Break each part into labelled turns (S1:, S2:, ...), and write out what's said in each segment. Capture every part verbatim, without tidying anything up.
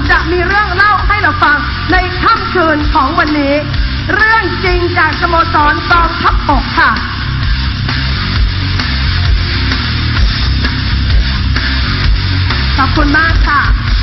S1: จะมีเรื่องเล่าให้เราฟังในค่ำคืนของวันนี้เรื่องจริงจากสโมสรกองทัพบกค่ะขอบคุณมากค่ะ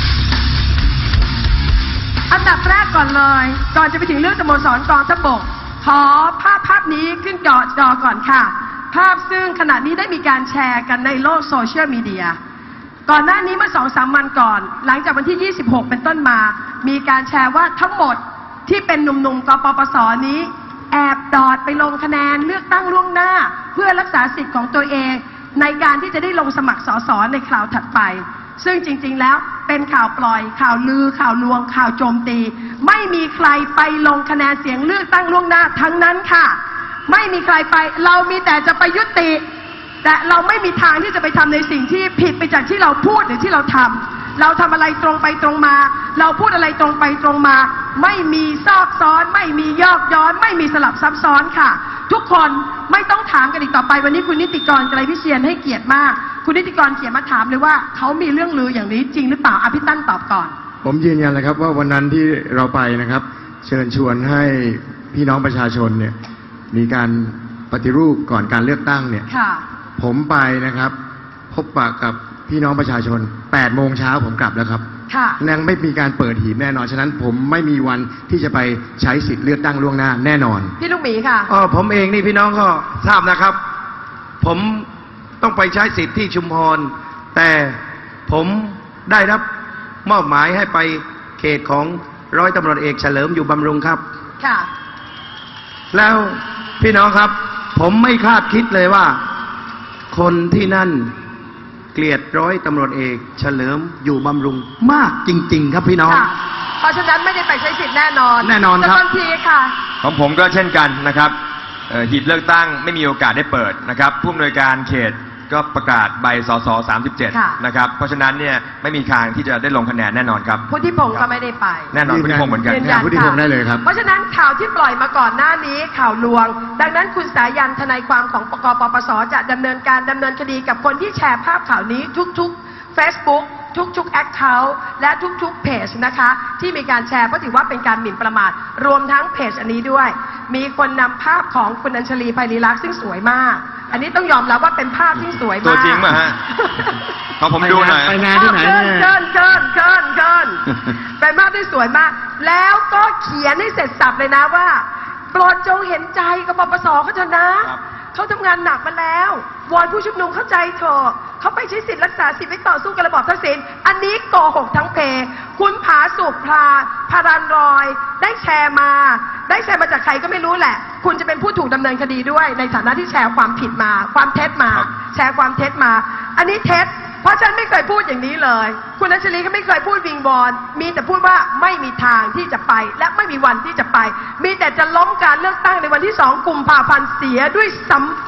S1: อันดับแรกก่อนเลยก่อนจะไปถึงเรื่องสโมสรกองทัพบกขอภาพภาพนี้ขึ้นจอจอก่อนค่ะภาพซึ่งขณะนี้ได้มีการแชร์กันในโลกโซเชียลมีเดียก่อนหน้านี้เมื่อ สองถึงสาม วันก่อนหลังจากวันที่ยี่สิบหกเป็นต้นมามีการแชร์ว่าทั้งหมดที่เป็นหนุ่มๆกปปสนี้แอบดอดไปลงคะแนนเลือกตั้งล่วงหน้าเพื่อรักษาสิทธิ์ของตัวเองในการที่จะได้ลงสมัครสสในคราวถัดไปซึ่งจริงๆแล้วเป็นข่าวปล่อยข่าวลือข่าวลวงข่าวโจมตีไม่มีใครไปลงคะแนนเสียงเลือกตั้งล่วงหน้าทั้งนั้นค่ะไม่มีใครไปเรามีแต่จะไปยุติแต่เราไม่มีทางที่จะไปทำในสิ่งที่ผิดไปจากที่เราพูดหรือที่เราทำเราทำอะไรตรงไปตรงมาเราพูดอะไรตรงไปตรงมาไม่มีซอกซ้อนไม่มียอกย้อนไม่มีสลับซับซ้อนค่ะทุกคนไม่ต้องถามกันอีกต่อไปวันนี้คุณนิติกรไกรวิเชียรให้เกียรติมากคุณนิติกรเขียนมาถามเลยว่าเขามีเรื่องลืออย่างนี้จริงหรือเปล่าอภิตั้นตอบก่อน
S2: ผมยืนยันเลยครับว่าวันนั้นที่เราไปนะครับเชิญชวนให้พี่น้องประชาชนเนี่ยมีการปฏิรูปก่อนการเลือกตั้งเนี่ยผมไปนะครับพบปะกับพี่น้องประชาชนแปดโมงเช้าผมกลับแล้วครับยังไม่มีการเปิดหีบแน่นอนฉะนั้นผมไม่มีวันที่จะไปใช้สิทธิ์เลือกตั้งล่วงหน้าแน่นอน
S1: พี่ลูกหมีค่ะ
S3: อ๋อผมเองนี่พี่น้องก็ทราบนะครับผมต้องไปใช้สิทธิ์ที่ชุมพรแต่ผมได้รับมอบหมายให้ไปเขตของร้อยตำรวจเอกเฉลิมอยู่บำรุงครับ
S1: ค่ะ
S3: แล้วพี่น้องครับผมไม่คาดคิดเลยว่าคนที่นั่นเกลียดร้อยตำรวจเอกเฉลิมอยู่บำรุงมากจริงๆครับพี่น้อง
S1: เพราะฉะนั้นไม่ได้ไปใช้สิทธิ์แน่นอน
S3: แน่นอนครับ
S1: ทันทีค่ะ
S4: ของผมก็เช่นกันนะครับหีบเลือกตั้งไม่มีโอกาสได้เปิดนะครับผู้อำนวยการเขตก็ประกาศใบสสสามสิบเจ็ดนะครับเพราะฉะนั้นเนี่ยไม่มีทางที่จะได้ลงคะแนนแน่นอนครับ
S1: พุทธิพงศ์ก็ไม่ได้ไป
S4: แน่นอนพุทธิพงศ์เหมือนกัน
S2: พุทธิพงศ์ได้เลยครับ
S1: เพราะฉะนั้นข่าวที่ปล่อยมาก่อนหน้านี้ข่าวลวงดังนั้นคุณสายันทนายความของกปปสจะดำเนินการดำเนินคดีกับคนที่แชร์ภาพข่าวนี้ทุกๆ Facebook ทุกๆ Account และทุกๆเพจนะคะที่มีการแชร์เพราะถือว่าเป็นการหมิ่นประมาทรวมทั้งเพจอันนี้ด้วยมีคนนำภาพของคุณอัญชลีไพลีลักษณ์ซึ่งสวยมากอันนี้ต้องยอมรับว่าเป็นภาพที่สวยมาก
S4: ตัวจริงป่ะฮะขอผมดูหน่อย
S2: ไปงานที่ไหนเนี่ย
S1: เกินเกินเกินเกินเป็นภาพที่สวยมากแล้วก็เขียนให้เสร็จสับเลยนะว่าโปรดจงเห็นใจกปปสเขาเถอะนะเขาทำงานหนักมาแล้ววอนผู้ชุมนุมเข้าใจเถอะเขาไปใช้สิทธิรักษาสิทธิไปต่อสู้กับระบอบทักษิณอันนี้โกหกทั้งเพคุณผาสุกพลาพารันรอยได้แชร์มาได้แชร์มาจากใครก็ไม่รู้แหละคุณจะเป็นผู้ถูกดำเนินคดีด้วยในฐานะที่แชร์ความผิดมาความเท็จมาแชร์ความเท็จมาอันนี้เท็จเพราะฉันไม่เคยพูดอย่างนี้เลยคุณอัญชลีก็ไม่เคยพูดวิงวอนมีแต่พูดว่าไม่มีทางที่จะไปและไม่มีวันที่จะไปมีแต่จะล้มการเลือกตั้งในวันที่สองกุมภาพันธ์เสียด้วยซ้ำไป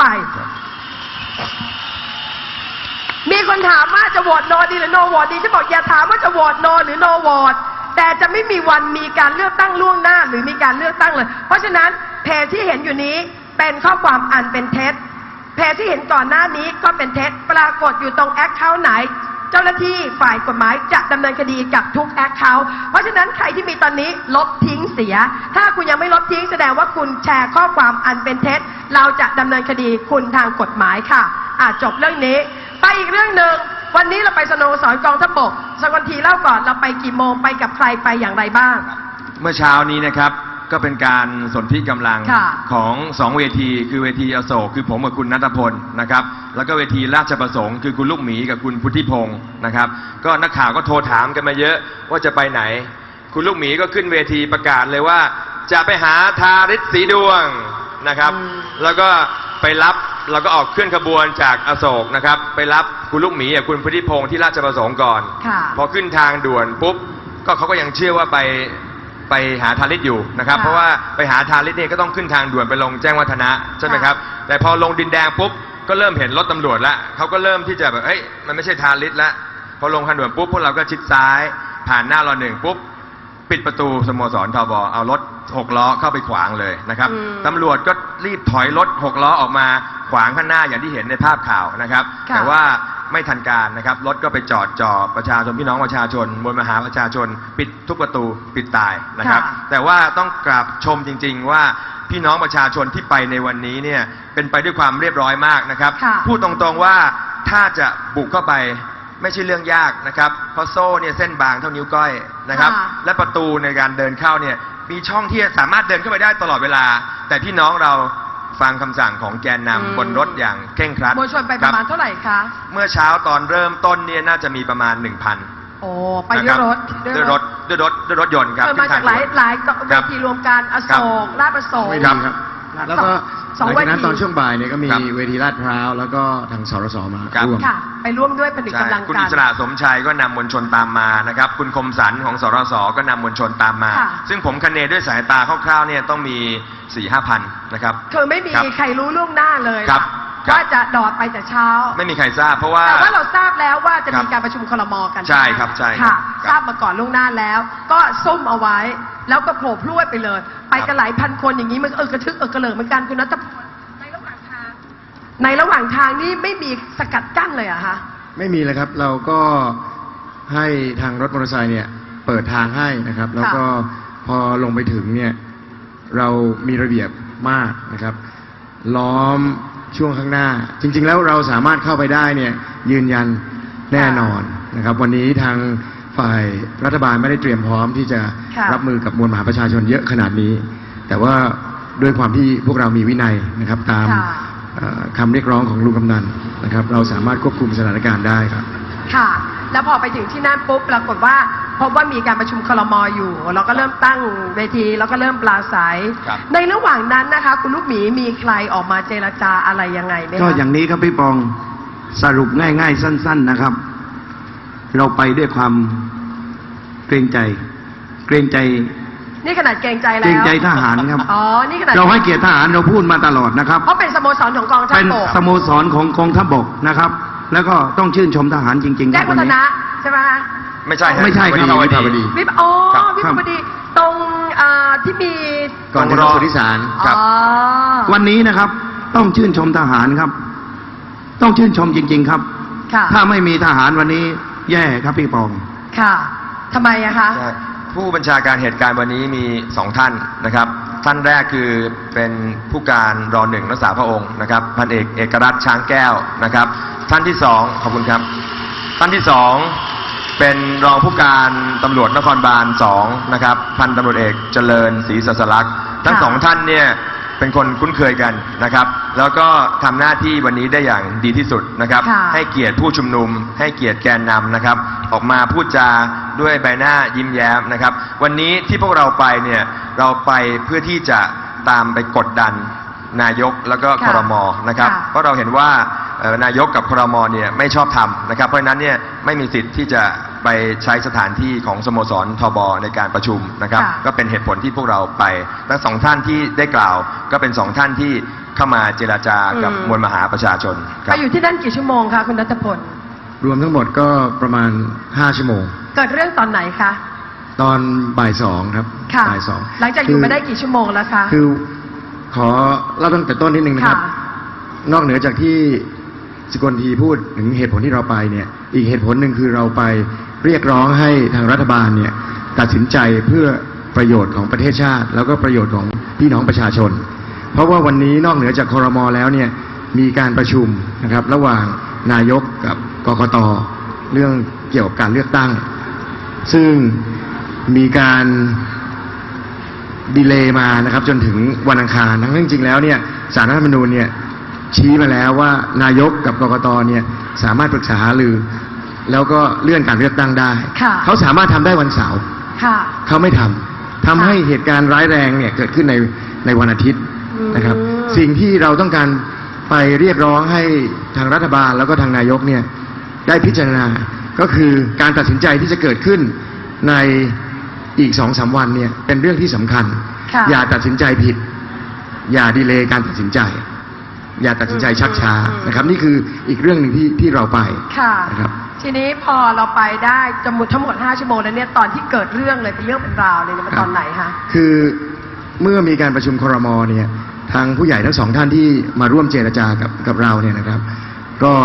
S1: มีคนถามว่าจะโหวตโนดีหรือโนโหวตดีฉันบอกอย่าถามว่าจะโหวตโนหรือโนโหวตแต่จะไม่มีวันมีการเลือกตั้งล่วงหน้าหรือมีการเลือกตั้งเลยเพราะฉะนั้นเพจที่เห็นอยู่นี้เป็นข้อความอันเป็นเท็จเพจที่เห็นก่อนหน้านี้ก็เป็นเท็จปรากฏอยู่ตรงแอคเคาท์ไหนเจ้าหน้าที่ฝ่ายกฎหมายจะดำเนินคดีกับทุกแอคเคาท์เพราะฉะนั้นใครที่มีตอนนี้ลบทิ้งเสียถ้าคุณยังไม่ลบทิ้งแสดงว่าคุณแชร์ข้อความอันเป็นเท็จเราจะดำเนินคดีคุณทางกฎหมายค่ะอ่ะจบเรื่องนี้ไปอีกเรื่องหนึ่งวันนี้เราไปสโมสรกองทัพบกสักวันทีเล่าก่อนเราไปกี่โมงไปกับใครไปอย่างไรบ้าง
S4: เมื่อเช้านี้นะครับก็เป็นการสนธิกำลังของสองเวทีคือเวทีอโศกคือผมกับคุณณัฐพลนะครับแล้วก็เวทีราชประสงค์คือคุณลูกหมีกับคุณพุทธิพงศ์นะครับก็นักข่าวก็โทรถามกันมาเยอะว่าจะไปไหนคุณลูกหมีก็ขึ้นเวทีประกาศเลยว่าจะไปหาทาริศสีดวงนะครับแล้วก็ไปรับเราก็ออกเคลื่อนขบวนจากอโศกนะครับไปรับคุณลูกหมีกับคุณพุทธิพงศ์ที่ราชประสงค์ก่อนพอขึ้นทางด่วนปุ๊บก็เขาก็ยังเชื่อว่าไปไปหาทาริศอยู่นะครับเพราะว่าไปหาทาริศเนี่ยก็ต้องขึ้นทางด่วนไปลงแจ้งวัฒนะใช่ไหมครับแต่พอลงดินแดงปุ๊บก็เริ่มเห็นรถตำรวจแล้วเขาก็เริ่มที่จะแบบเอ้ยมันไม่ใช่ทาริศแล้วพอลงทางด่วนปุ๊บพวกเราก็ชิดซ้ายผ่านหน้ารอหนึ่งปุ๊บปิดประตูสโมสรทบเอารถหกล้อเข้าไปขวางเลยนะครับตำรวจก็รีบถอยรถหกล้อออกมาขวางข้างหน้าอย่างที่เห็นในภาพข่าวนะครับแต่ว่าไม่ทันการนะครับรถก็ไปจอดจ่อประชาชนพี่น้องประชาชนมวลมหาประชาชนปิดทุกประตูปิดตายนะครับแต่ว่าต้องกราบชมจริงๆว่าพี่น้องประชาชนที่ไปในวันนี้เนี่ยเป็นไปด้วยความเรียบร้อยมากนะครับพูดตรงๆว่าถ้าจะบุกเข้าไปไม่ใช่เรื่องยากนะครับเพราะโซ่เนี่ยเส้นบางเท่านิ้วก้อยนะครับและประตูในการเดินเข้าเนี่ยมีช่องที่สามารถเดินเข้าไปได้ตลอดเวลาแต่พี่น้องเราฟังคำสั่งของแกนนำบนรถอย่างเคร่งครัด
S1: มวลชนไปประมาณเท่าไหร่คะ
S4: เมื่อเช้าตอนเริ่มต้นเนี่ยน่าจะมีประมาณ หนึ่งพัน
S1: โอ้ไปด้วยรถ
S4: ด้วยรถด้วยรถด้วยรถยนต์ครับ
S1: มาจากหลายหลายเวทีรวมกันอโศกลาดประสงค์
S2: ครับแล้วก็หลังจากนั้นตอนช่วงบ่ายเนี่ยก็มีเวทีลาดพร้าวแล้วก็ทางสรสมาร่วม
S1: ค่ะไปร่วมด้วยผลิตกำลังกัน
S4: คุณอิสระสมชัยก็นำมวลชนตามมานะครับคุณคมสันของสรสก็นำมวลชนตามมาซึ่งผมคะเนด้วยสายตาคร่าวๆเนี่ยต้องมี สี่ห้า พันนะครับ
S1: คือไม่มีใครรู้ล่วงหน้าเลยว่าจะดอดไปแต่เช้า
S4: ไม่มีใครทราบเพราะว่า
S1: แต่ว่าเราทราบแล้วว่าจะมีการประชุมครม.กัน
S4: ใช่ครับใช่
S1: ค่ะทราบมาก่อนล่วงหน้าแล้วก็ซุ่มเอาไว้แล้วก็โผล่พรวดไปเลยไปกันหลายพันคนอย่างนี้มันเออกระทึกเออกระเลิกเหมือนกันคุณนัทพลในระหว่างทางในระหว่างทางนี่ไม่มีสกัดกั้นเลยอะคะ
S2: ไม่มีเลยครับเราก็ให้ทางรถมอเตอร์ไซค์เนี่ยเปิดทางให้นะครับแล้วก็พอลงไปถึงเนี่ยเรามีระเบียบมากนะครับล้อมช่วงข้างหน้าจริงๆแล้วเราสามารถเข้าไปได้เนี่ยยืนยันแน่นอนนะครับวันนี้ทางฝ่ายรัฐบาลไม่ได้เตรียมพร้อมที่จะรับมือกับมวลมหาประชาชนเยอะขนาดนี้แต่ว่าด้วยความที่พวกเรามีวินัยนะครับตามคำเรียกร้องของลุงกำนันนะครับเราสามารถควบคุมสถานการณ์ได้ครับ
S1: ค่ะแล้วพอไปถึงที่นั่นปุ๊บปรากฏว่าพบว่ามีการประชุมครม.อยู่เราก็เริ่มตั้งเวทีแล้วก็เริ่มปราศัยในระหว่างนั้นนะคะคุณลูกหมีมีใครออกมาเจรจาอะไรยังไงไหมคะ
S3: ก็อย่างนี้ครับพี่ปองสรุปง่ายๆสั้นๆนะครับเราไปด้วยความเกรงใจเกรงใจ
S1: นี่ขนาดเกรงใจแล้ว
S3: เกรงใจทหารครับ
S1: อ๋อนี่ขนาด
S3: เราให้เกียรติทหารเราพูดมาตลอดนะครับ
S1: เพราะเป็นสโมสรของกองทัพบก
S3: เป็นสโมสรของกองทัพบกนะครับแล้วก็ต้องชื่นชมทหารจริงๆ
S1: แจ้งวัฒนะใช่ไหมคะ
S4: ไม่ใช่
S3: ไม่ใช่ครับ
S2: วิภาวดี
S1: วิภอ๋อวิภาวดีตรงที่มี
S2: ก่อนถึงสุทธิสาร
S1: ครับ
S3: วันนี้นะครับต้องชื่นชมทหารครับต้องชื่นชมจริงๆครับถ้าไม่มีทหารวันนี้แย่ครับพี่ปอง
S1: ค่ะทำไมอะคะ
S4: ผู้บัญชาการเหตุการณ์วันนี้มีสองท่านนะครับท่านแรกคือเป็นผู้การรอหนึ่งรักษาพระองค์นะครับพันเอกเอกรัตน์ช้างแก้วนะครับท่านที่สองขอบคุณครับท่านที่สองเป็นรองผู้การตำรวจนครบาลสองนะครับพันตำรวจเอกเจริญศรีสัสลักษณ์ทั้งสองท่านเนี่ยเป็นคนคุ้นเคยกันนะครับแล้วก็ทำหน้าที่วันนี้ได้อย่างดีที่สุดนะครับให้เกียรติผู้ชุมนุมให้เกียรติแกนนำนะครับออกมาพูดจาด้วยใบหน้ายิ้มแย้มนะครับวันนี้ที่พวกเราไปเนี่ยเราไปเพื่อที่จะตามไปกดดันนายกแล้วก็ครม.นะครับเพราะเราเห็นว่านายกกับครม.เนี่ยไม่ชอบทำนะครับเพราะฉะนั้นเนี่ยไม่มีสิทธิ์ที่จะไปใช้สถานที่ของสโมสรทบในการประชุมนะครับก็เป็นเหตุผลที่พวกเราไปทั้งสองท่านที่ได้กล่าวก็เป็นสองท่านที่เข้ามาเจรจากับมวลมหาประชาชน
S1: ไปอยู่ที่นั่นกี่ชั่วโมงคะคุณณัฐพล
S2: รวมทั้งหมดก็ประมาณห้าชั่วโมง
S1: เกิดเรื่องตอนไหนคะ
S2: ตอนบ่ายสองครับ
S1: บ่ายสองหลังจากอยู่มาได้กี่ชั่วโมงแล้วคะ
S2: คือขอเล่าตั้งแต่ต้นนิดนึงนะครับนอกเหนือจากที่สกลทีพูดถึงเหตุผลที่เราไปเนี่ยอีกเหตุผลหนึ่งคือเราไปเรียกร้องให้ทางรัฐบาลเนี่ยตัดสินใจเพื่อประโยชน์ของประเทศชาติแล้วก็ประโยชน์ของพี่น้องประชาชนเพราะว่าวันนี้นอกเหนือจากครม.แล้วเนี่ยมีการประชุมนะครับระหว่างนายกกับกกต.เรื่องเกี่ยวกับการเลือกตั้งซึ่งมีการดีเลย์มานะครับจนถึงวันอังคารทั้งจริงๆแล้วเนี่ยศาลรัฐธรรมนูญเนี่ยชี้มาแล้วว่านายกกับกกต.เนี่ยสามารถปรึกษาหารือแล้วก็เลื่อนการเลือกตั้งได้เขาสามารถทำได้วันเสาร์เขาไม่ทำทำให้เหตุการณ์ร้ายแรงเนี่ยเกิดขึ้นในในวันอาทิตย์นะครับสิ่งที่เราต้องการไปเรียกร้องให้ทางรัฐบาลแล้วก็ทางนายกเนี่ยได้พิจารณาก็คือการตัดสินใจที่จะเกิดขึ้นในอีกสองสามวันเนี่ยเป็นเรื่องที่สำคัญอย่าตัดสินใจผิดอย่าดีเลย์การตัดสินใจอย่าตัดสินใจชักช้านะครับนี่คืออีกเรื่องหนึ่งที่ที่เราไปนะครับ
S1: ทีนี้พอเราไปได้จำนวนทั้งหมดห้าชั่วโมงแล้วเนี่ยตอนที่เกิดเรื่องเลยเป็นเรื่องเป็นราวเลยมันตอนไหนคะ
S2: คือเมื่อมีการประชุมครม.เนี่ยทางผู้ใหญ่ทั้งสองท่านที่มาร่วมเจรจากับกับเราเนี่ยนะครับก็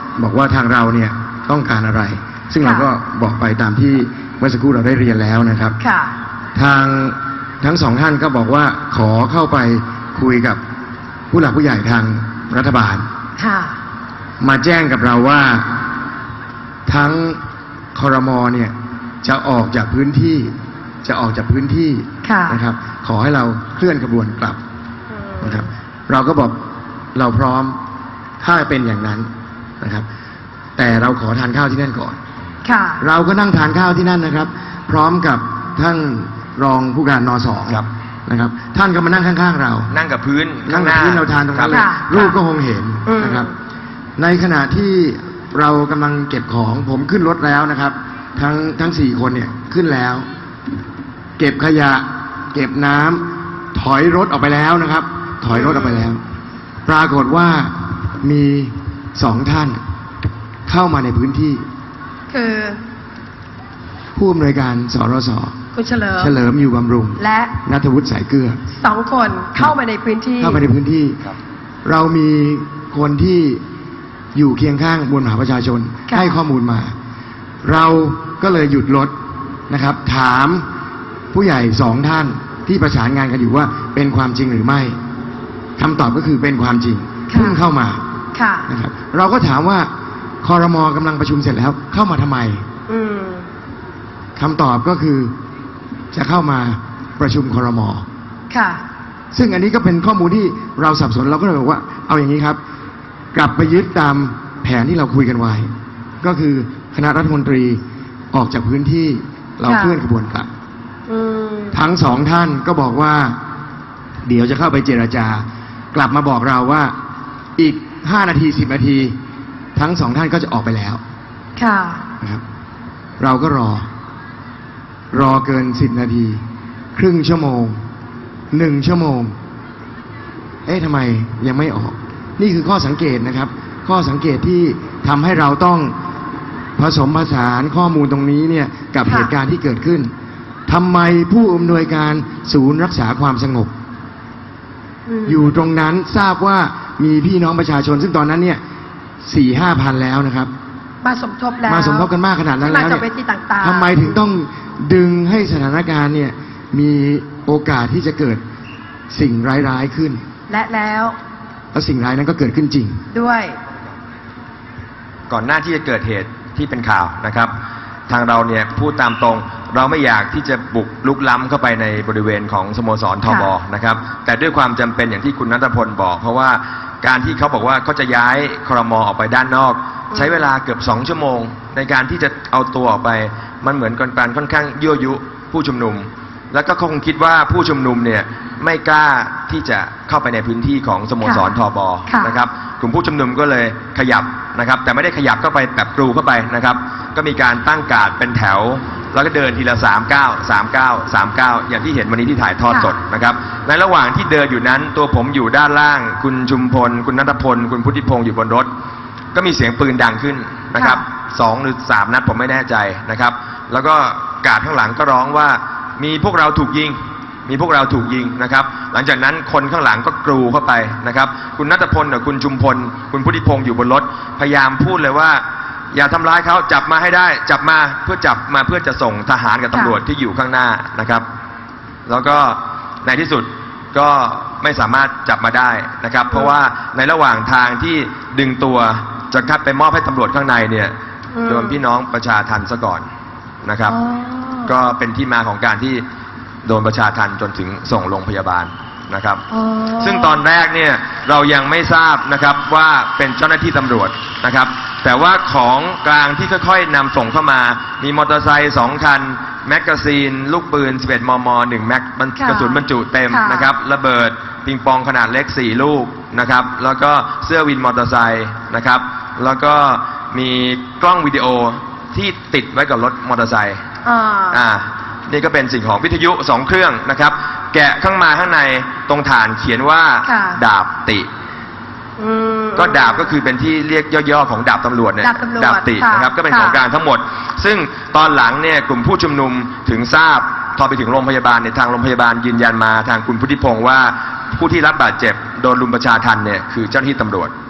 S2: บอกว่าทางเราเนี่ยต้องการอะไร ซึ่งเราก็บอกไปตามที่เมื่อสักครู่เราได้เรียนแล้วนะครับ
S1: ค่ะ
S2: ทางทั้งสองท่านก็บอกว่าขอเข้าไปคุยกับผู้หลักผู้ใหญ่ทางรัฐบาล
S1: ค่ะ
S2: มาแจ้งกับเราว่าทั้งครม.เนี่ยจะออกจากพื้นที่จะออกจากพื้นที่
S1: ค่ะ
S2: นะครับ ขอให้เราเคลื่อนขบวนกลับนะครับ เราก็บอกเราพร้อมถ้าเป็นอย่างนั้นนะครับ แต่เราขอทานข้าวที่นั่นก่อน
S1: ค่ะ
S2: เราก็นั่งทานข้าวที่นั่นนะครับ พร้อมกับท่านรองผู้การน.สอง
S4: ครับ
S2: นะครับ ท่านก็มานั่งข้างๆเรา
S4: นั่งกับพื้น
S2: นั่งกับพื้นเราทานตรงนั้นเลย
S1: ค่ะ
S2: รูปก็คงเห็น
S1: อืม
S2: นะครับ ในขณะที่เรากำลังเก็บของผมขึ้นรถแล้วนะครับ ทั้งทั้งสี่คนเนี่ยขึ้นแล้ว เก็บขยะ เก็บน้ำถอยรถออกไปแล้วนะครับ ถอยรถออกไปแล้ว ปรากฏว่ามีสองท่านเข้ามาในพื้นที่
S1: คือ
S2: ผู้อำนวยการสรส
S1: คุณเฉลิม
S2: เฉลิมอยู่บำรุง
S1: และ
S2: ณัฐวุฒิสายเกลือ
S1: สองคนเข้ามาในพื้นที่
S2: เข้ามาในพื้นที่
S4: ครับ
S2: เรามีคนที่อยู่เคียงข้างมวลมหาประชาชน
S1: ค่ะ
S2: ให้ข้อมูลมา เราก็เลยหยุดรถนะครับ ถามผู้ใหญ่สองท่านที่ประสานงานกันอยู่ว่าเป็นความจริงหรือไม่คำตอบก็คือเป็นความจริง
S1: ค่ะ
S2: เพิ่งเข้ามา
S1: ค่ะ
S2: นะครับ เราก็ถามว่าครม.กำลังประชุมเสร็จแล้วเข้ามาทำไม
S1: อืม
S2: คำตอบก็คือจะเข้ามาประชุมครม.
S1: ค่ะ
S2: ซึ่งอันนี้ก็เป็นข้อมูลที่เราสับสนเราก็เลยบอกว่าเอาอย่างนี้ครับ กลับไปยึดตามแผนที่เราคุยกันไว้ ก็คือคณะรัฐมนตรีออกจากพื้นที่เรา
S1: ค่ะ
S2: เคลื่อนขบวนกลับ
S1: อืม
S2: ทั้งสองท่านก็บอกว่า เดี๋ยวจะเข้าไปเจรจา กลับมาบอกเราว่าอีกห้านาทีสิบนาที ทั้งสองท่านก็จะออกไปแล้ว
S1: ค่ะ
S2: นะครับ เราก็รอ รอเกินสิบนาที ครึ่งชั่วโมงหนึ่งชั่วโมง เอ๊ะทำไมยังไม่ออก นี่คือข้อสังเกตนะครับ ข้อสังเกตที่ทำให้เราต้องผสมผสานข้อมูลตรงนี้เนี่ยกับ
S1: ค่ะ
S2: เหตุการณ์ที่เกิดขึ้นทำไมผู้อำนวยการศูนย์รักษาความสงบ
S1: ม
S2: อยู่ตรงนั้นทราบว่ามีพี่น้องประชาชน ซึ่งตอนนั้นเนี่ยสี่ห้าพันแล้วนะครับ
S1: มาสมทบแล้ว
S2: มาสมทบกันมากขนาดนั้นแล้ว
S1: มาจาก
S2: เนี่
S1: เวย ทีต่างๆ
S2: ทำไมถึงต้องดึงให้สถานการณ์เนี่ยมีโอกาสที่จะเกิดสิ่งร้ายๆขึ้น
S1: และแล้ว
S2: แล้วสิ่งร้ายนั้นก็เกิดขึ้นจริง
S1: ด้วย
S4: ก่อนหน้าที่จะเกิดเหตุที่เป็นข่าวนะครับ ทางเราเนี่ยพูดตามตรง เราไม่อยากที่จะบุกลุกล้ำเข้าไปในบริเวณของสโมสรทบ
S1: ค่ะ
S4: นะครับ แต่ด้วยความจำเป็นอย่างที่คุณณัฐพลบอก เพราะว่าการที่เขาบอกว่าเขาจะย้ายครม.ออกไปด้านนอก ใช้เวลาเกือบสองชั่วโมง ในการที่จะเอาตัวออกไป มันเหมือนการค่อนข้างยั่วยุผู้ชุมนุม แล้วก็คงคิดว่าผู้ชุมนุมเนี่ยไม่กล้าที่จะเข้าไปในพื้นที่ของสโมสรทบ
S1: ค่ะ
S4: นะครับ กลุ่มผู้ชุมนุมก็เลยขยับนะครับ แต่ไม่ได้ขยับเข้าไปแบบกรูเข้าไปนะครับ ก็มีการตั้งการ์ดเป็นแถว แล้วก็เดินทีละสามเก้าสามเก้าสามเก้าอย่างที่เห็นวันนี้ที่ถ่ายทอดสดนะครับ ในระหว่างที่เดินอยู่นั้นตัวผมอยู่ด้านล่าง คุณชุมพล คุณณัฐพล คุณพุทธิพงศ์อยู่บนรถ ก็มีเสียงปืนดังขึ้นนะครับสองหรือสามนัดผมไม่แน่ใจนะครับ แล้วก็การ์ดข้างหลังก็ร้องว่ามีพวกเราถูกยิง มีพวกเราถูกยิงนะครับ หลังจากนั้นคนข้างหลังก็กรูเข้าไปนะครับ คุณณัฐพลกับคุณชุมพล คุณพุทธิพงศ์อยู่บนรถ พยายามพูดเลยว่า อย่าทำร้ายเขาจับมาให้ได้ จับมาเพื่อจับมาเพื่อจะส่งทหารกับตำรวจที่อยู่ข้างหน้านะครับ แล้วก็ในที่สุดก็ไม่สามารถจับมาได้นะครับ เพราะว่าในระหว่างทางที่ดึงตัวจะคัดไปมอบให้ตำรวจข้างในเนี่ย
S1: อืม
S4: โดนพี่น้องประชาทันซะก่อนนะครับ
S1: อ๋อ
S4: ก็เป็นที่มาของการที่โดนประชาทันจนถึงส่งโรงพยาบาลนะครับ
S1: อ๋อ
S4: ซึ่งตอนแรกเนี่ยเรายังไม่ทราบนะครับว่าเป็นเจ้าหน้าที่ตำรวจนะครับ แต่ว่าของกลางที่ค่อยๆนำส่งเข้ามา มีมอเตอร์ไซค์สองคัน แมกกาซีน ลูกปืน สิบเอ็ด มม หนึ่ง แม็ก
S1: ค่ะ
S4: กระสุนบรรจุเต็ม
S1: ค่ะ
S4: นะครับ ระเบิดปิงปองขนาดเล็กสี่ลูกนะครับ แล้วก็เสื้อวินมอเตอร์ไซค์นะครับ แล้วก็มีกล้องวิดีโอที่ติดไว้กับรถมอเตอร์ไซค์
S1: อ่า
S4: อ่า นี่ก็เป็นสิ่งของวิทยุสองเครื่องนะครับ แกะข้างมาข้างในตรงฐานเขียนว่า
S1: ค่ะ
S4: ดาบติ
S1: อืม
S4: ก็ดาบก็คือเป็นที่เรียกย่อๆของดาบตำรวจเนี่ย
S1: ดาบตำรวจ
S4: ติ
S1: ค่ะ
S4: นะครับก็เป็น
S1: ค่ะ
S4: ของกลางทั้งหมด ซึ่งตอนหลังเนี่ยกลุ่มผู้ชุมนุมถึงทราบพอไปถึงโรงพยาบาลในยทางโรงพยาบาลยืนยันมาทางคุณพุทธิพงศ์ว่าผู้ที่รับบาดเจ็บโดนรุมประชาทันเนี่ยคือเจ้าหน้าที่ตำรวจ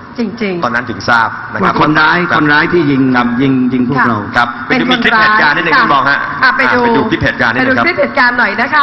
S1: จริงๆ
S4: ตอนนั้นถึงทราบนะครั
S3: ว่า
S4: บ
S3: คนร้าย
S4: รับ
S3: คนร้ายที่ยิง
S4: ครับ
S3: ยิงยิงพวก
S1: ค่ะ
S3: เรา
S4: ครับไปดูมีคลิปเหตุการณ์นิดนึงคุณบองฮะ
S1: อ่ะไปดู
S4: อ่ะไปดูคลิปเหตุการณ์นิด
S1: ไป
S4: นึ
S1: ดู
S4: งครับ
S1: คลิปเหตุการณ์หน่อยนะคะ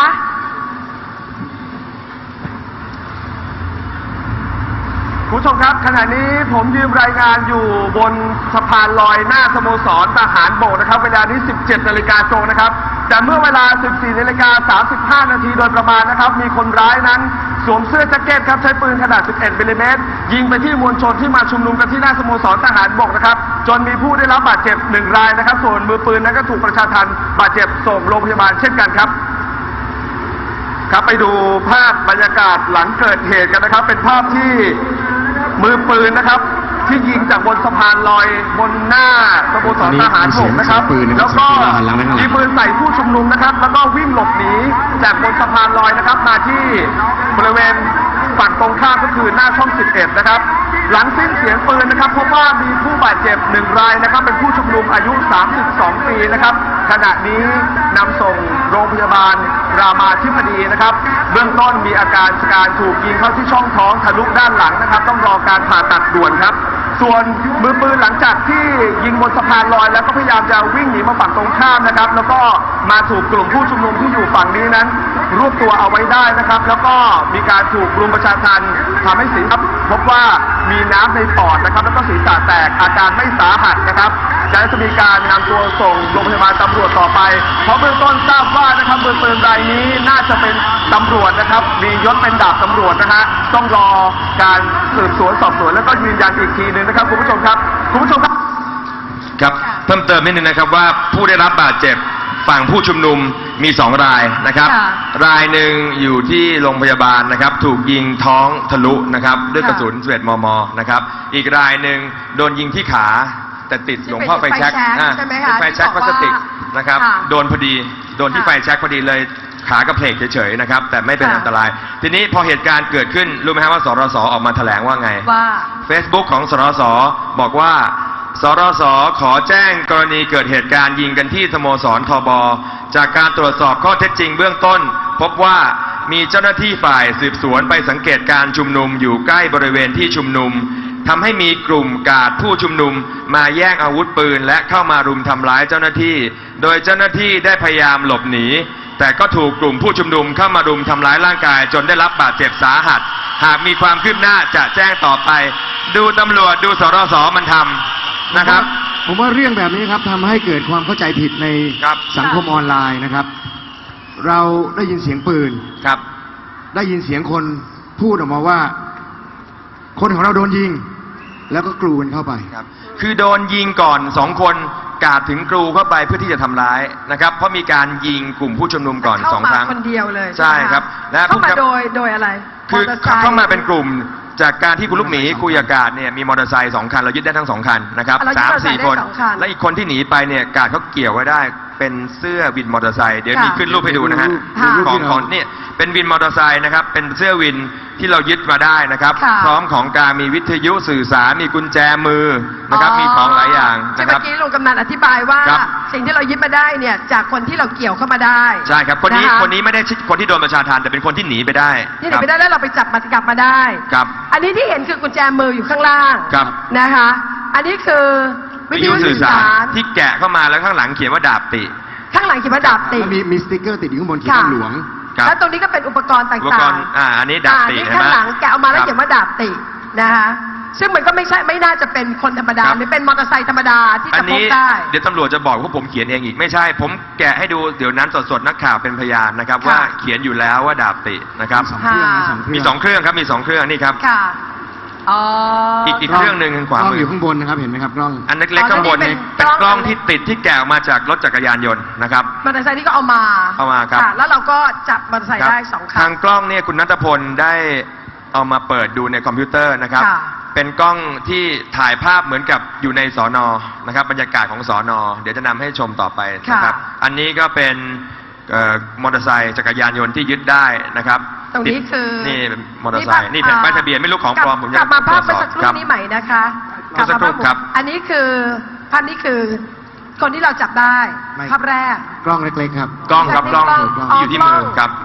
S5: คุณผู้ชมครับขณะนี้ผมยืนรายงานอยู่บนสะพานลอยหน้าสโมสรทหารบกนะครับเวลานี้ สิบเจ็ดนาฬิกาตรงนะครับแต่เมื่อเวลา สิบสี่นาฬิกาสามสิบห้านาทีโดยประมาณนะครับมีคนร้ายนั้นสวมเสื้อแจ็คเก็ตครับใช้ปืนขนาด สิบเอ็ดมิลลิเมตรยิงไปที่มวลชนที่มาชุมนุมกันที่หน้าสโมสรทหารบกนะครับจนมีผู้ได้รับบาดเจ็บหนึ่งรายนะครับส่วนมือปืนนั้นก็ถูกประชาทัณฑ์บาดเจ็บส่งโรงพยาบาลเช่นกันครับครับไปดูภาพบรรยากาศหลังเกิดเหตุกันนะครับเป็นภาพที่มือปืนนะครับที่ยิงจากบนสะพานลอยบนหน้าสโมสรทหารบกนะครับแล้วก็ยิงปืนใส่ผู้ชุมนุมนะครับแล้วก็วิ่งหลบหนีจากบนสะพานลอยนะครับมาที่บริเวณฝั่งตรงข้ามก็คือหน้าช่องสิบเอ็ดนะครับหลังสิ้นเสียงปืนนะครับพบว่ามีผู้บาดเจ็บหนึ่งรายนะครับเป็นผู้ชุมนุมอายุสามสิบสองปีนะครับขณะนี้นำส่งโรงพยาบาลรามาธิบดีนะครับเบื้องต้นมีอาการการถูกยิงเข้าที่ช่องท้องทะลุด้านหลังนะครับต้องรอการผ่าตัดด่วนครับส่วนมือปืนหลังจากที่ยิงบนสะพานลอยแล้วก็พยายามจะวิ่งหนีมาฝั่งตรงข้ามนะครับแล้วก็มาถูกกลุ่มผู้ชุมนุมที่อยู่ฝั่งนี้นั้นรวบตัวเอาไว้ได้นะครับแล้วก็มีการถูกรุมประชาทัณฑ์ทำให้ศีรษะพบว่ามีน้ำในปอดนะครับแล้วก็ศีรษะแตกอาการไม่สาหัสนะครับและจะมีการนำตัวส่งโรงพยาบาลตำรวจต่อไปเพราะเบื้องต้นทราบว่านะครับมือปืนรายนี้น่าจะเป็นตำรวจนะครับมียศเป็นดาบตำรวจนะฮะต้องรอการสืบสวนสอบสวนแล้วก็ยืนยันอีกทีนึงนะครับคุณผู้ชมครับคุณผู้ชมครับ
S4: ครับเพิ่มเติมนิดนึงนะครับว่าผู้ได้รับบาดเจ็บฝั่งผู้ชุมนุมมีสองรายนะครับ
S1: ค่ะ
S4: รายหนึ่งอยู่ที่โรงพยาบาลนะครับถูกยิงท้องทะลุนะครับด้วยกระสุนสิบเอ็ดมมนะครับอีกรายหนึ่งโดนยิงที่ขาแต่ติดหลวงพ่อไฟแช็ก
S1: ที่เป็นไฟแช็ก
S4: อ่า
S1: ใช่ไหมคะ
S4: เป็นไฟแช็กพลาสติกนะครับ
S1: ค่ะ
S4: โดนพอดีโดนที่
S1: ค่ะ
S4: ไฟแช็กพอดีเลยขากระเพลกเฉยๆนะครับแต่ไม่เป็น
S1: ค่ะ
S4: อันตราย ทีนี้พอเหตุการณ์เกิดขึ้นรู้ไหมครับว่าสรสออกมาแถลงว่าไง
S1: ว่า
S4: Facebook ของสรสบอกว่าสรสขอแจ้งกรณีเกิดเหตุการณ์ยิงกันที่สโมสรทบจากการตรวจสอบข้อเท็จจริงเบื้องต้น พบว่ามีเจ้าหน้าที่ฝ่ายสืบสวนไปสังเกตการชุมนุมอยู่ใกล้บริเวณที่ชุมนุมทำให้มีกลุ่มกาดผู้ชุมนุมมาแย่งอาวุธปืนและเข้ามารุมทำร้ายเจ้าหน้าที่ โดยเจ้าหน้าที่ได้พยายามหลบหนีแต่ก็ถูกกลุ่มผู้ชุมนุมเข้ามารุมทำร้ายร่างกายจนได้รับบาดเจ็บสาหัสหากมีความคืบหน้าจะแจ้งต่อไปดูตำรวจดูสรสมันทำนะครับ
S2: ผมว่าเรื่องแบบนี้ครับทำให้เกิดความเข้าใจผิดใน
S4: ครับ
S2: สังคมออนไลน์นะครับ เราได้ยินเสียงปืน
S4: ครับ
S2: ได้ยินเสียงคนพูดออกมาว่า คนของเราโดนยิง แล้วก็กลูกันเข้าไป
S4: ครับคือโดนยิงก่อนสองคนกาดถึงกรูเข้าไปเพื่อที่จะทำร้ายนะครับเพราะมีการยิงกลุ่มผู้ชุมนุมก่อนสองครั้ง
S1: เข้ามาคนเดียวเลย
S4: ใช่ครับและ
S1: เข้ามา
S4: ผู้กำกับ
S1: โดยโดยอะไร
S4: คือ
S1: มตร์ไซค์
S4: เข้ามาเป็นกลุ่มจากการที่คุณลูกหมีคุยอากาศเนี่ยมีมอเตอร์ไซค์สองคันเรายึดได้ทั้งสองคันนะครับ
S1: เรายึด
S4: สาม
S1: มอเตอร์ไซค์
S4: สี่
S1: ได้
S4: คน
S1: สองคัน
S4: และอีกคนที่หนีไปเนี่ยกาดเขาเกี่ยวไว้ได้เป็นเสื้อวินมอเตอร์ไซค์เดี๋ยว
S1: ค่ะ
S4: มีขึ้นรูปให้ดูนะฮะ
S1: ค่ะ
S4: ของของเนี่ยเป็นวินมอเตอร์ไซค์นะครับเป็นเสื้อวินที่เรายึดมาได้นะครับ
S1: ค่ะ
S4: พร้อมของกลางมีวิทยุสื่อสารมีกุญแจมือนะครับมีของหลายอย่าง
S1: ที่
S4: นะค
S1: เมื่
S4: รับ
S1: อกี้ลุงกำนันอธิบายว่า
S4: ครับ
S1: สิ่งที่เรายึดมาได้เนี่ยจากคนที่เราเกี่ยวเข้ามาได้
S4: ใช่ครับคนนี้
S1: ะะ
S4: คนนี้ไม่ได้คนที่โดนประชาทานแต่เป็นคนที่หนีไปได้
S1: ที่หนีไปได้แล้วเราไปจับมันกลับมาได้
S4: ครับ
S1: อันนี้ที่เห็นคือกุญแจมืออยู่ข้างล่าง
S4: ครับ
S1: นะคะ อันนี้คือวิ
S4: วิ
S1: ท
S4: ท
S1: ยุ
S4: ยุ
S1: สื่
S4: สื่
S1: อ
S4: อ
S1: สา
S4: สาร รที่แกะเข้ามาแล้วข้างหลังเขียนว่าดาบติ
S1: ข้างหลังเขียนว่าดาบติ
S2: แล้วมีมีสติ๊กเกอร์ติดอยู่ข้างบนเขียน
S1: ค่ะ
S2: ว่าหลวง
S4: ครับ
S1: แล้วตรงนี้ก็เป็นอุปกรณ์ต่างๆ
S4: อุปกรณ์อ่าอันนี้ดาบติ
S1: อ่
S4: เห็นไหม
S1: ข้างหลังแกะออกมาแล้ว
S4: ครับ
S1: เขียนว่าดาบตินะคะซึ่งมันก็ไม่ใช่ไม่น่าจะเป็นคนธรรมดา
S4: ครับ
S1: หรือเป็นมอเตอร์ไซค์ธรรมดาที่
S4: อั
S1: จะ
S4: น
S1: พ
S4: นี้
S1: กได้
S4: เดี๋ยวตำรวจจะบอกว่าผมเขียนเองอีกไม่ใช่ ผมแกะให้ดูเดี๋ยวนั้นสดๆนักข่าวเป็นพยานนะครับ
S1: ค่ะ
S4: ว่าเขียนอยู่แล้วว่าดาบตินะครับ
S2: สองเครื่องนะสองเครื่อง
S4: มีสองเครื่องครับมีสองเครื่องนี่ครับ
S1: ค่ะอ๋อ
S4: อีกอีกเครื่องหนึ่งทางขวาก
S2: ล้อง
S4: มื
S2: อ
S4: อยู่
S2: ข้างบนนะครับเห็นไหมครับกล้อง
S4: อันเล็กๆข้างบนนี่
S1: อ๋อนี่เป็
S4: เป็น น
S1: ก
S4: ก
S1: ล้
S4: ล้
S1: อ
S4: อง งที่ติดที่แกะออกมาจากรถจักรยานยนต์นะครับ
S1: มอเตอร์ไซค์ที่ก็เอามา
S4: เอามาครับ
S1: ะแล้วเราก็จับมอเตอร์ไซค์
S4: ครับ
S1: ได้สองคั
S4: ทาน งกล้องเนี่ยคุณนัทพลได้เอามาเปิดดูในคอมพิวเตอร์นะครับ
S1: ค่ะ
S4: เป็นกล้องที่ถ่ายภาพเหมือนกับอยู่ในสอนอนะครับบรรยากาศของสอนอเดี๋ยวจะนำให้ชมต่อไปนะครับ อันนี้ก็เป็นเอ่อมอเตอร์ไซค์จักรยานยนต์ที่ยึดได้นะครับ
S1: ตรงนี้คือ
S4: นี่มอเตอร์ไซค์นี่แผ่นป้ายทะเบียนไม่รู้ของปลอมผม
S1: กลับมาภาพ
S4: ตร
S1: เมื่
S4: ว
S1: อ
S4: จส
S1: สักค
S4: อบ
S1: รู่
S4: ครับ
S1: นี้ใหม่นะคะ
S4: เมื่อสักครู่
S1: ลับมาภาพ
S4: ครับ
S1: อันนี้คือภาพนี้คือคนที่เราจับได้
S2: ไม่
S1: ภาพแรก
S2: กล้องเล็กๆครับ
S4: กล้องครับกล้อง
S1: กล้อง
S4: ที่อยู่ที่มือครับ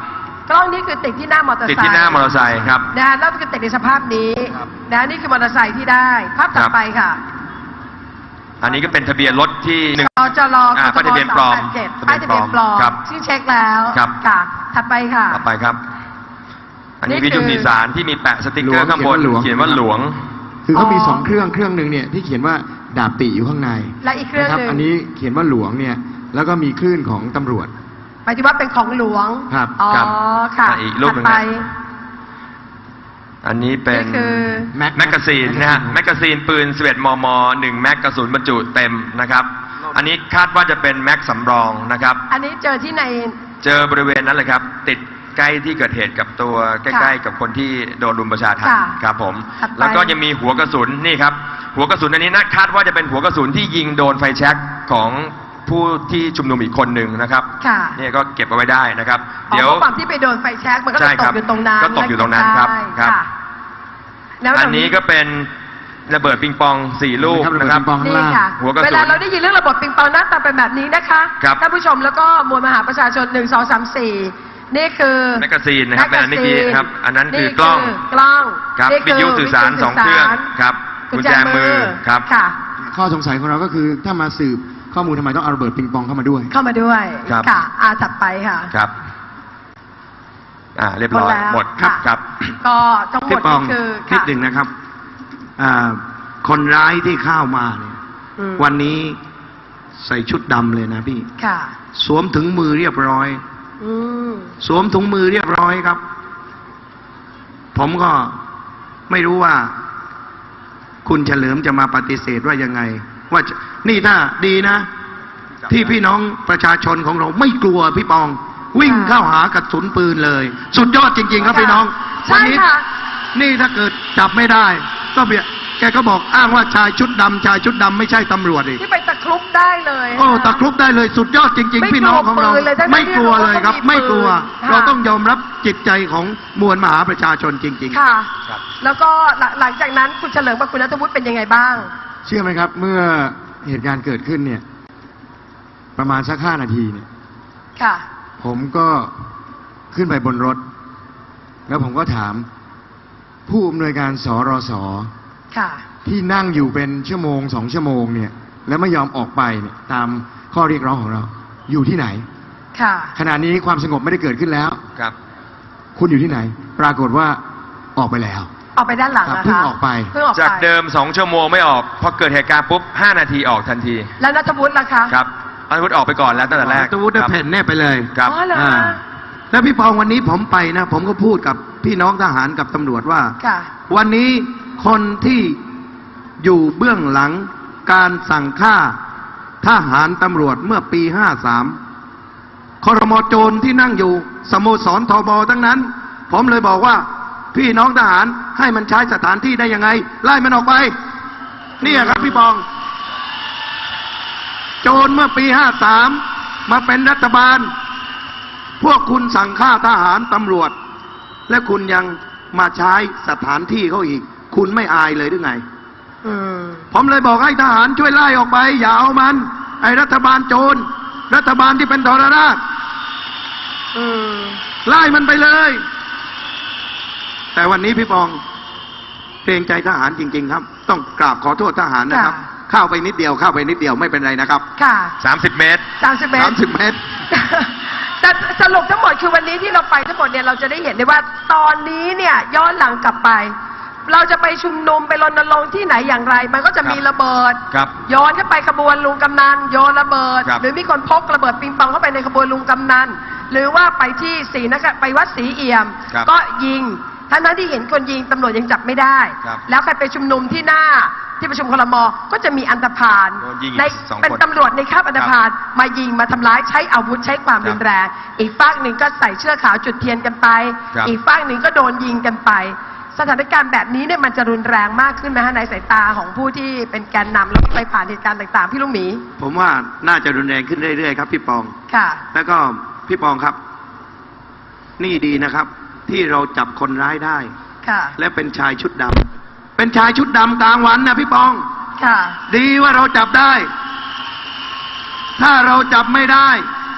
S1: กล้องนี้คือติดที่หน้ามอเตอร์ไซค์
S4: ติดที่หน้ามอเตอร์ไซค์ครับ
S1: นะแล้วก็ติดในสภาพนี้นะนี่คือมอเตอร์ไซค์ที่ได้ภาพต่อไปค่ะ
S4: อันนี้ก็เป็นทะเบียนรถที่หนึ่ง
S1: จจร
S4: อ่าป้ายทะเบียนปลอม
S1: เจ็ดป้ายทะเบียนปลอม
S4: ครับ
S1: ที่เช็คแล้ว
S4: ครับ
S1: ค่ะถัดไปค่ะ
S4: ต่อไปครับ อันนี้
S1: นี่
S4: วิทยุ
S1: คือ
S4: สื่อสารที่มีแปะสติกเกอร์
S2: หลวง
S4: ข้างบน
S2: เขี
S4: เขีย
S2: ย
S4: น
S2: น
S4: ว่า
S2: ว่า
S4: ห
S2: ห
S4: ล
S2: ล
S4: ว
S2: ว
S4: ง
S2: ง คือเขามีสองเครื่องเครื่องหนึ่งเนี่ยที่เขียนว่าดาบติอยู่ข้างใน
S1: และอีกเครื่อง
S2: นะครั
S1: หนึ่ง
S2: อันนี้เขียนว่าหลวงเนี่ยแล้วก็มีคลื่นของตำรวจ
S1: หมายถึงว่าเป็นของหลวง
S2: ครับ
S1: อ๋อ
S4: ครับ
S1: ค่ะ
S4: อ่ะอีกรูปหนึ่ง
S1: ถัดไป
S4: นะ อันนี้เป็น
S1: นี่คือ
S2: แม็ก
S4: แมกกาซีนนะฮะแมกกาซีนปืนสิบเอ็ดมมหนึ่งแม็กกระสุนบรรจุเต็มนะครับ อันนี้คาดว่าจะเป็นแม็กสำรองนะครับ
S1: อันนี้เจอที่ใน
S4: เจอบริเวณนั้นเลยครับ ติดใกล้ที่เกิดเหตุกับตัวใกล้ๆกับคนที่โดนรุมประชาทัน
S1: ค่ะ
S4: ครับผม
S1: ถัดไป
S4: แล้วก็ยังมีหัวกระสุนนี่ครับ หัวกระสุนอันนี้นะคาดว่าจะเป็นหัวกระสุนที่ยิงโดนไฟแช็กของผู้ที่ชุมนุมอีกคนหนึ่งนะครับ
S1: ค่ะ
S4: นี่ก็เก็บเอาไว้ได้นะครับ
S1: อ๋อ
S4: เดี๋ยว
S1: เพราะความที่ไปโดนไฟแช็กมันก็เลย
S4: ใช่
S1: ต
S4: ครั
S1: ก
S4: บ
S1: อยู่ตรงนั้น
S4: ก็ตกอยู่ตรงนั้นครับ
S1: ใช่
S4: ครับ
S1: ค่ะแล้ว
S4: อันนี้ก็เป็นระเบิดปิงปองสี่ลูก
S2: ครับ
S4: นะครับ
S2: ระเบิดปิงปอง
S1: นี่ค่ะ
S4: หัวกระสุน
S1: เวลาเราได้ยินเรื่องระบบปิงปองหน้าตาเป็นแบบนี้นะคะ
S4: ครับ
S1: ท่านผู้ชมแล้วก็มวลมหาประชาชนหนึ่งสองสามสี่นี่คือ
S4: แมกกาซีนนะครับเป็นอันเมื่อกี้ครับ อันนั้นคือกล้อง
S1: กล้อง
S4: ครับ
S1: นี่
S4: วิ
S1: คื
S4: ทยุสื่อสารสองเครื่องครับ
S1: กุญแจมือ
S4: ครับ
S1: ค่ะ
S2: ข้อสงสัยของเราก็คือถ้ามาสืบข้อมูลทำไมต้องเอาระเบิดปิงปองเข้ามาด้วย
S1: เข้ามาด้วย
S4: ครับ
S1: ค่ะอาถัดไปค่ะ
S4: ครับ อ่าเรียบร้อย
S1: หมดแล้ว
S4: หมดครับ
S1: ค่ะ
S4: ครับ
S1: ก็ทั้งหม
S3: พี่
S1: ด
S3: ปอ
S1: นี่
S3: ง
S1: คือ
S3: นิด
S1: ค่ะ
S3: หนึ่งนะครับอ่าคนร้ายที่เข้ามาเนี่ย
S1: อืม
S3: วันนี้ใส่ชุดดำเลยนะพี่
S1: ค่ะ
S3: สวมถุงมือเรียบร้อย
S1: อืม
S3: สวมถุงมือเรียบร้อยครับ ผมก็ไม่รู้ว่า คุณเฉลิมจะมาปฏิเสธว่ายังไง ว่าจะนี่ถ้าดีนะ ที่พี่น้องประชาชนของเราไม่กลัวพี่ปอง วิ่งเข้าหากระสุนปืนเลย สุดยอดจริง ๆ ครับ
S1: ค่ะ
S3: พี่น้อง
S1: ใช่
S3: วันี้
S1: ค่ะ
S3: นี่ถ้าเกิดจับไม่ได้ ก็เบียแกก็บอกอ้างว่าชายชุดดำชายชุดดำไม่ใช่ตำรวจอีก
S1: ที่ไปตะครุบได้เลย
S3: โอ้ตะครุบได้เลยสุดยอดจริง
S1: ไม่
S3: ๆ พี่น้องของเรา
S1: กลัวปืนเลยทั้งๆ
S3: ไม่กลัวเลยครับ
S1: ที่รู้ว่าเขามี
S3: ไม่กลัว
S1: ปืน
S3: เรา
S1: ค่ะ
S3: ต้องยอมรับจิตใจของมวลมหาประชาชนจริง ๆ
S1: ค่ะ
S4: ครับ
S1: แล้วก็หลังหลังจากนั้นคุณเฉลิมกับคุณนัทวุฒิเป็นยังไงบ้าง
S2: เชื่อไหมครับ เมื่อเหตุการณ์เกิดขึ้นเนี่ย ประมาณสักห้านาทีเนี่ย
S1: ค่ะ
S2: ผมก็ขึ้นไปบนรถ แล้วผมก็ถาม ผู้อำนวยการสรส
S1: ค่ะ
S2: ที่นั่งอยู่เป็นชั่วโมงสองชั่วโมงเนี่ย แล้วไม่ยอมออกไปเนี่ยตามข้อเรียกร้องของเรา อยู่ที่ไหน
S1: ค่ะ
S2: ขณะนี้ความสงบไม่ได้เกิดขึ้นแล้ว
S4: ครับ
S2: คุณอยู่ที่ไหน ปรากฏว่าออกไปแล้ว
S1: ออกไปด้านหลัง
S2: ครับ
S1: นะคะ
S2: เพิ่งออกไป
S1: เพิ่งออกไป
S4: จากเดิมสองชั่วโมงไม่ออก พอเกิดเหตุการณ์ปุ๊บห้านาทีออกทันที
S1: แล้วนัทวุฒิล่ะคะ
S4: ครับอันวุฒิออกไปก่อนแล้วตั้งแต่แรก
S3: ตวุฒิได้
S4: ครับ
S3: แผ่นแน่ไปเลย
S4: ครับ
S1: อ๋อเหรอ
S3: อ่า
S1: คะ
S3: แล้วพี่ปองวันนี้ผมไปนะ ผมก็พูดกับพี่น้องทหารกับตำรวจว่า
S1: ค่ะ
S3: วันนี้คนที่อยู่เบื้องหลังการสั่งฆ่าทหารตำรวจเมื่อปีห้าสามคอรมอโจรที่นั่งอยู่สโมสรทบทั้งนั้น ผมเลยบอกว่า พี่น้องทหารให้มันใช้สถานที่ได้ยังไง ไล่มันออกไปนี่ครับพี่ปอง โจรเมื่อปีห้าสามมาเป็นรัฐบาล พวกคุณสั่งฆ่าทหารตำรวจ และคุณยังมาใช้สถานที่เขาอีก คุณไม่อายเลยหรือไง
S1: อืม
S3: ผมเลยบอกให้ทหารช่วยไล่ออกไป อย่าเอามัน ไอ้รัฐบาลโจร รัฐบาลที่เป็นทรราช
S1: อืม
S3: ไล่มันไปเลย แต่วันนี้พี่ปองเกรงใจทหารจริง ๆ ครับ ต้องกราบขอโทษทหารนะครับ
S1: ค่ะ
S3: เข้าไปนิดเดียวเข้าไปนิดเดียวไม่เป็นไรนะครับ
S1: ค่ะ
S4: สามสิบเมตร
S1: สามสิบเมต
S3: สาร มสิบเมตร
S1: แต่สรุปทั้งหมดคือวันนี้ที่เราไปทั้งหมดเนี่ยเราจะได้เห็นได้ว่าตอนนี้เนี่ยย้อนหลังกลับไป เราจะไปชุมนุมไปรณรงค์ที่ไหนอย่างไร มันก็จะมีระเบิด
S4: ครับ
S1: ย้อนเข้าไปขบวนลุงกำนันโยนระเบิด
S4: ครับ
S1: หรือมีคนพกระเบิดปิงปองเข้าไปในขบวนลุงกำนันหรือว่าไปที่ศรีนครไปวัดศรีเอี่ยม
S4: ครับ
S1: ก็ยิงทั้งนั้นที่เห็นคนยิงตำรวจยังจับไม่ได้
S4: ครับ
S1: แล้วใครไปชุมนุมที่หน้าที่ประชุมครม.ก็จะมีอันธพาล
S4: โดนยิงอีก
S1: ใน
S4: สองคน
S1: เป็นตำรวจในคาบอันธพาลมายิงมาทำร้ายใช้อาวุธใช้ความ
S4: ครับ
S1: รุนแรงอีกฝากหนึ่งก็ใส่เสื้อขาวจุดเทียนกันไป
S4: ครับ
S1: อีกฝากหนึ่งก็โดนยิงกันไป สถานการณ์แบบนี้เนี่ยมันจะรุนแรงมากขึ้นไหมฮะในสายตาของผู้ที่เป็นแกนนำแล้วไปผ่านเหตุการณ์ต่างๆพี่ลุงหมี
S3: ผมว่าน่าจะรุนแรงขึ้นเรื่อยๆครับพี่ปอง
S1: ค่ะ
S3: แล้วก็พี่ปองครับ นี่ดีนะครับ ที่เราจับคนร้ายได้
S1: ค่ะ
S3: และเป็นชายชุดดำเป็นชายชุดดำกลางวันนะพี่ปอง
S1: ค่ะ
S3: ดีว่าเราจับได้ ถ้าเราจับไม่ได้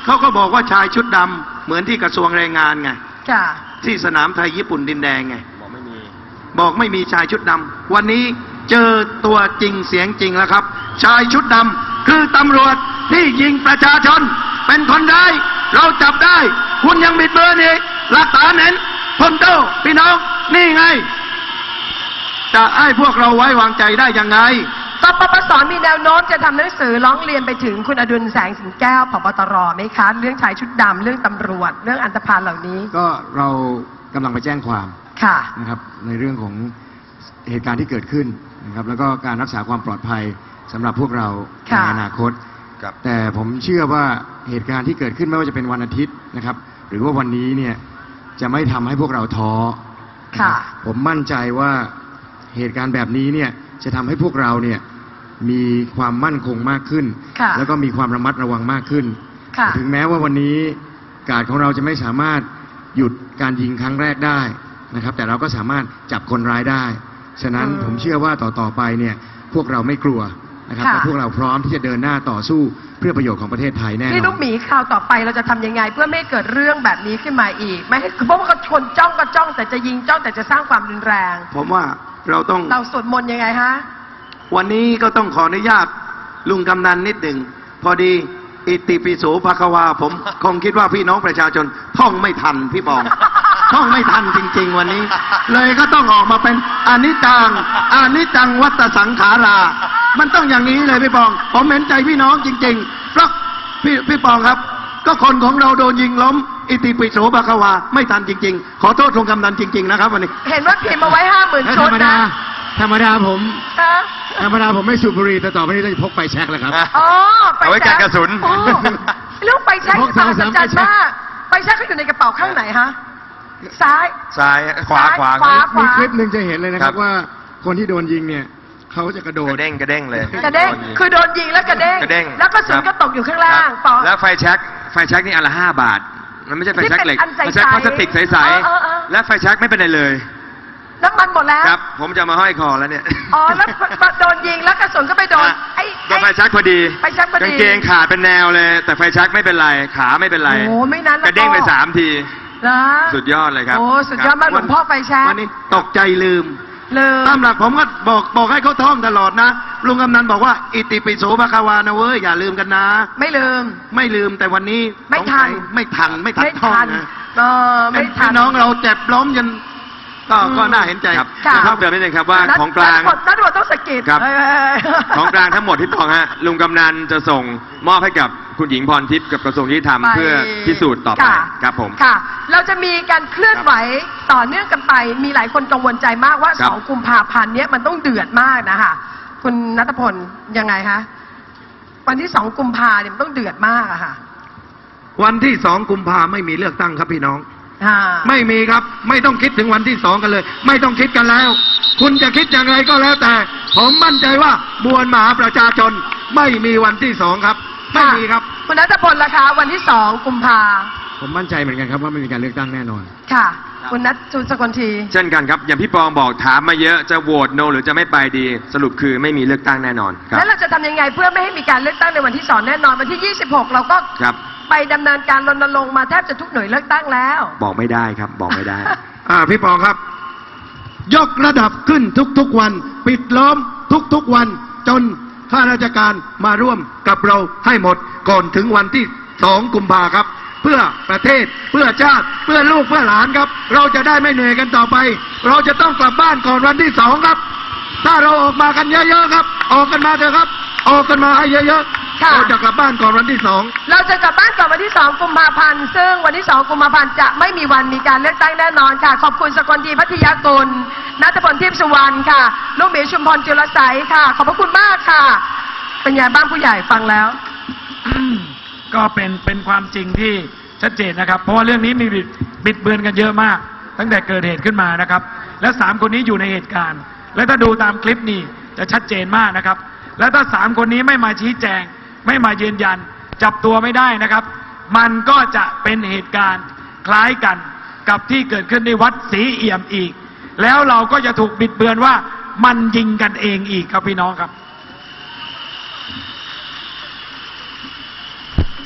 S3: เขาก็บอกว่าชายชุดดำเหมือนที่กระทรวงแรงงานไง
S1: ค่ะ
S3: ที่สนามไทยญี่ปุ่นดินแดงไง
S4: บอกไม่มี
S3: บอกไม่มีชายชุดดำวันนี้เจอตัวจริงเสียงจริงแล้วครับ ชายชุดดำคือตำรวจที่ยิงประชาชนเป็นคนร้ายเราจับได้ คุณยังบิดเบือนอีกหลักฐานเห็นพลโตพี่น้องนี่ไง จะให้พวกเราไว้วางใจได้ยังไง
S1: กปปสมีแนวโน้มจะทำหนังสือร้องเรียนไปถึงคุณอดุลแสงสิงแก้วผบตรไหมคะเรื่องชายชุดดำเรื่องตำรวจเรื่องอันธพาลเหล่านี้
S2: ก็เรากำลังไปแจ้งความ
S1: ค่ะ
S2: นะครับในเรื่องของเหตุการณ์ที่เกิดขึ้นนะครับแล้วก็การรักษาความปลอดภัยสำหรับพวกเราใน
S1: ค่ะ
S2: อนาคต
S4: ครับ
S2: แต่ผมเชื่อว่าเหตุการณ์ที่เกิดขึ้นไม่ว่าจะเป็นวันอาทิตย์นะครับหรือว่าวันนี้เนี่ยจะไม่ทำให้พวกเราท้อนะ
S1: ค่ะ
S2: รับผมมั่นใจว่าเหตุการณ์แบบนี้เนี่ยจะทำให้พวกเราเนี่ยมีความมั่นคงมากขึ้น
S1: ค่ะ
S2: แล้วก็มีความระมัดระวังมากขึ้น
S1: ค่ะ
S2: ถึงแม้ว่าวันนี้การดของเราจะไม่สามารถหยุดการยิงครั้งแรกได้นะครับ แต่เราก็สามารถจับคนร้ายได้ ฉะนั้น
S1: อืม
S2: ผมเชื่อว่าต่อต่อไปเนี่ยพวกเราไม่กลัวนะครับ
S1: ค่ะ
S2: แต่พวกเราพร้อมที่จะเดินหน้าต่อสู้เพื่อประโยชน์ของประเทศไทยแน่น
S1: พี่ลู
S2: อก น
S1: หมีคราวต่อไปเราจะทำยังไง เพื่อไม่ให้เกิดเรื่องแบบนี้ขึ้นมาอีก ไม่ให้เพราะว่าเขาชนจ้องก็จ้อง แต่จะยิงจ้องแต่จะสร้างความรุนแรง
S3: ผมว่าเราต้อง
S1: เราสวดมนต์ยังไงฮะ
S3: วันนี้ก็ต้องขออนุญาตลุงกำนันนิดหนึ่งพอดีอิติปิโสภควา ผมคงคิดว่าพี่น้องประชาชนท่องไม่ทันพี่บอง ท่องไม่ทันจริง ๆ วันนี้ เลยก็ต้องออกมาเป็นอนิจจังอนิจจังวัตสังขารา มันต้องอย่างนี้เลยพี่บอง ผมเห็นใจพี่น้องจริงๆเพราะพี่พี่ปองครับ ก็คนของเราโดนยิงล้มอิติปิโสภควา ไม่ทันจริง ๆ ขอโทษลุงกำนันจริง ๆ นะครับวันนี้
S1: เห็นว่าพิมพ์มาไว้ห้าหมื่น
S2: และ
S1: ชุ
S2: ธร
S1: ด
S2: รมดา
S1: นะ
S2: ธรรมดาผม
S1: ฮะ
S2: ธรรมดาผมไม่สูบบุหรี่แต่ต่อไปนี้จะพกไฟแช็กแล้วครับ
S1: อ๋อ
S4: เอาไว้กันกระสุน
S1: โอ้เรื่องไปแช็ค
S2: พก
S1: ที่
S2: สาม
S1: มหัศ
S2: สาม
S1: จรรย์
S2: ไปแช็ค
S1: มากไปแช็คเขาอยู่ในกระเป๋าข้างไหนฮะ ซ้าย
S4: ซ้ายขวาขวา
S1: ขวา
S2: มีคลิปหนึ่งจะเห็นเลยนะค
S4: ครั
S2: รับบ ว่าคนที่โดนยิงเนี่ยเขาจะกระโด
S4: ก
S2: ด
S4: ระเด้งกระเด้งเลย
S1: กระเด้ง คือโดนยิงแล้วกระเด้ง
S4: กระเด้ง
S1: แล้วกระสุน
S4: ค
S1: ก็
S4: รับ
S1: ตกอยู่ข้างล่าง
S4: ครับ
S1: ปอ
S4: แล้วไฟแช็กไฟแช็กนี่อันละห้าบาท มันไม่ใช่ไฟแช็กเหล็ก
S1: ที่เป็นอันใสๆ
S4: ไฟแช็กพลาสติกใส
S1: เออเออเออ
S4: ๆและไฟแช็กไม่เป็นไรเลย
S1: น้ำมันหมดแล้ว
S4: ครับ ผมจะมาห้อยคอแล้วเนี่ย
S1: อ๋อ แล้วโดนยิงแล้วกระสุนก็ไปโดน ไอ้
S4: โดนไฟแช็กพอดี
S1: ไฟแช็กพอดี
S4: กางเกงขาดเป็นแนวเลย แต่ไฟแช็กไม่เป็นไร ขาไม่เป็นไร
S1: โอ้ไม่นั้นแล้ว
S4: กระเด้งไปสามที
S1: นะ
S4: สุดยอดเลยครับ
S1: โอ้สุดยอดมากหลวงพ่อไฟแช็ก
S3: วันนี้ตกใจลืม
S1: เลย
S3: ตามหลักผมก็บอกบอกให้เขาท่องตลอดนะลุงกำนันบอกว่าอิติปิโสภควานะเว้ยอย่าลืมกันนะ
S1: ไม่ลืม
S3: ไม่ลืมแต่วันนี้
S1: ไม่ทัน
S3: สงสัยไม่ทันไม่ทัน
S1: ไม่
S3: ท่อง
S1: ทัน
S3: นะ
S1: เออไม่ทัน
S3: พี่น้องเราเจ็บล้มยันก็
S1: อืม
S3: ก็น่าเห็นใจ
S4: ครับ
S1: ค่ะ
S4: เพิ่มเติมนิดนึงครับว่า
S1: นัด
S4: ของกลาง
S1: นัดนัดวต้องสะกิด
S4: ครับ
S1: เออ
S4: ของกลางทั้งหมดที่บอกฮะลุงกำนันจะส่งมอบให้กับคุณหญิงพรทิพย์กับกระทรวงยุติธรรม
S1: ไป
S4: เพื่อพิสูจน์ต่อไป
S1: ค่ะ
S4: ครับผม
S1: ค่ะ เราจะมีการเคลื่อนไหวต่อเนื่องกันไป มีหลายคนกังวลใจมากว่า
S4: ครับ
S1: สองกุมภาพันธ์เนี้ยมันต้องเดือดมากนะคะคุณนัทพลยังไงคะวันที่สองกุมภาเนี่ยมันต้องเดือดมากอะค่ะ
S3: วันที่สองกุมภาไม่มีเลือกตั้งครับพี่น้อง
S1: อ่า
S3: ไม่มีครับ ไม่ต้องคิดถึงวันที่สองกันเลย ไม่ต้องคิดกันแล้ว คุณจะคิดอย่างไรก็แล้วแต่ ผมมั่นใจว่ามวลมหาประชาชนไม่มีวันที่สองครับ ไม่มีครับ
S1: คุณนัทพลล่ะคะวันที่สองกุมภา
S2: ผมมั่นใจเหมือนกันครับว่าไม่มีการเลือกตั้งแน่นอน
S1: ค่ะ คุณนัทจุลสกลที
S4: เช่นกันครับ อย่างพี่ปองบอกถามมาเยอะจะโหวตโนหรือจะไม่ไปดี สรุปคือไม่มีเลือกตั้งแน่นอนครับ
S1: แล้วเราจะทำยังไงเพื่อไม่ให้มีการเลือกตั้งในวันที่สองแน่นอนวันที่ยี่สิบหกเราก็
S4: ครับ
S1: ไปดำเนินการรณรงค์มาแทบจะทุกหน่วยเลือกตั้งแล้ว
S4: บอกไม่ได้ครับ บอกไม่ได้
S3: อ่าพี่ปองครับ ยกระดับขึ้นทุกๆวัน ปิดล้อมทุกๆวัน จนข้าราชการมาร่วมกับเราให้หมดก่อนถึงวันที่สองกุมภาครับ เพื่อประเทศเพื่อชาติเพื่อลูกเพื่อหลานครับ เราจะได้ไม่เหนื่อยกันต่อไป เราจะต้องกลับบ้านก่อนวันที่สองครับ ถ้าเราออกมากันเยอะๆครับ ออกกันมาเถอะครับ ออกกันมาให้เยอะๆ
S1: ค่ะ
S3: เราจะกลับบ้านก่อนวันที่สอง
S1: เราจะกลับบ้านก่อนวันที่สองกุมภาพันธ์ซึ่งวันที่สองกุมภาพันธ์จะไม่มีวันมีการเลือกตั้งแน่นอนค่ะ ขอบคุณสกลทีพัทยากุลนัทพลทิพย์สุวรรณค่ะลูกหมีชุมพรจุลไสยค่ะ ขอบพระคุณมากค่ะ เป็นไงบ้างผู้ใหญ่ฟังแล้ว
S6: ก็เป็นเป็นความจริงที่ชัดเจนนะครับ เพราะว่าเรื่องนี้มีบิดบิดเบือนกันเยอะมาก ตั้งแต่เกิดเหตุขึ้นมานะครับ และสามคนนี้อยู่ในเหตุการณ์ และถ้าดูตามคลิปนี้จะชัดเจนมากนะครับ และถ้าสามคนนี้ไม่มาชี้แจง ไม่มายืนยัน จับตัวไม่ได้นะครับ มันก็จะเป็นเหตุการณ์คล้ายกันกับที่เกิดขึ้นในวัดศรีเอี่ยมอีก แล้วเราก็จะถูกบิดเบือนว่ามันยิงกันเองอีกครับพี่น้องครับ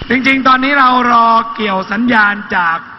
S6: จริงๆ ตอนนี้เรารอเกี่ยวสัญญาณจาก